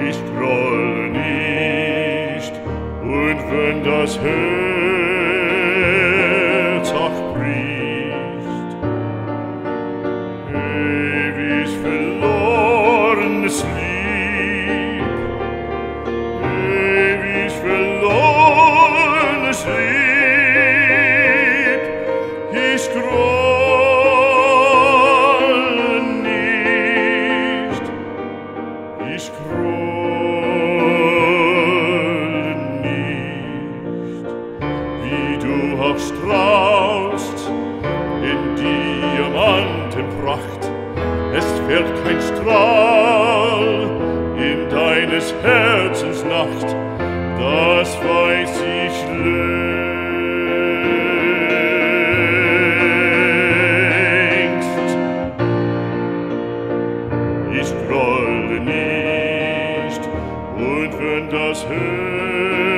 Ich grolle nicht, und wenn das Herz auch bricht, ewig verlorenes Lieb, ewig verlorenes Lieb, ich grolle nicht, ich grolle nicht, wie du auch strahlst in Diamantenpracht, es fällt kein Strahl in deines Herzens Nacht, das weiß ich längst. Ich grolle nicht, und wenn das Herz